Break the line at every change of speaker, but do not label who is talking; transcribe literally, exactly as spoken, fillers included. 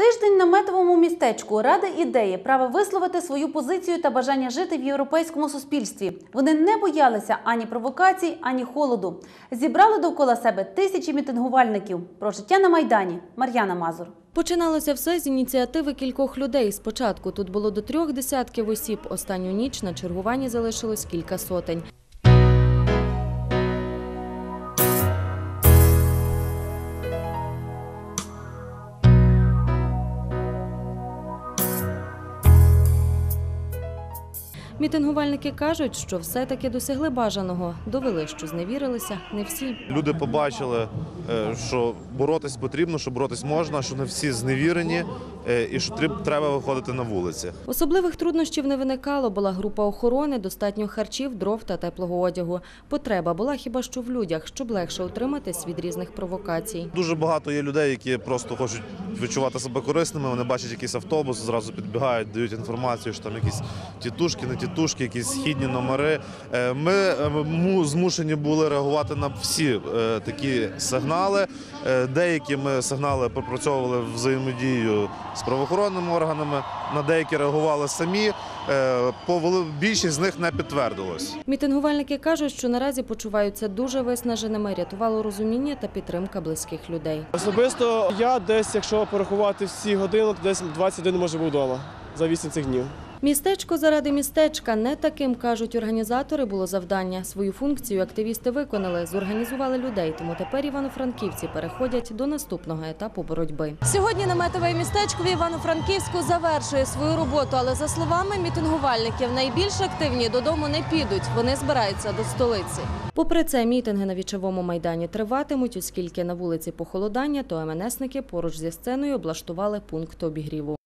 Тиждень на наметовому містечку – рада ідеї, право висловити свою позицію та бажання жити в європейському суспільстві. Вони не боялися ані провокацій, ані холоду. Зібрали довкола себе тисячі мітингувальників. Про життя на Майдані – Мар'яна Мазур.
Починалося все з ініціативи кількох людей. Спочатку тут було до трьох десятків осіб. Останню ніч на чергуванні залишилось кілька сотень. Мітингувальники кажуть, що все-таки досягли бажаного. Довели, що зневірилися не всі.
Люди побачили, що боротись потрібно, що боротись можна, що не всі зневірені і що треба виходити на вулиці.
Особливих труднощів не виникало. Була група охорони, достатньо харчів, дров та теплого одягу. Потреба була хіба що в людях, щоб легше утриматись від різних провокацій.
Дуже багато є людей, які просто хочуть відчувати себе корисними. Вони бачать якийсь автобус, зразу підбігають, дають інформацію, що там якісь тітушки, не тітушки, якісь східні номери. Ми змушені були реагувати на всі такі сигнали. Деякі ми сигнали пропрацьовували взаємодію з правоохоронними органами, на деякі реагували самі. Більшість з них не підтвердилось.
Мітингувальники кажуть, що наразі почуваються дуже виснаженими. Рятувало розуміння та підтримка близьких людей.
Особисто я десь, якщо порахувати всі години, то десь двадцять один може був вдома за вісім цих днів.
Містечко заради містечка. Не таким, кажуть організатори, було завдання. Свою функцію активісти виконали, зорганізували людей. Тому тепер івано-франківці переходять до наступного етапу боротьби. Сьогодні наметове містечко в Івано-Франківську завершує свою роботу. Але за словами мітингувальників, найбільш активні додому не підуть. Вони збираються до столиці. Попри це, мітинги на Вічовому майдані триватимуть, оскільки на вулиці похолодання, то ем ен есники поруч зі сценою облаштували пункт обігріву.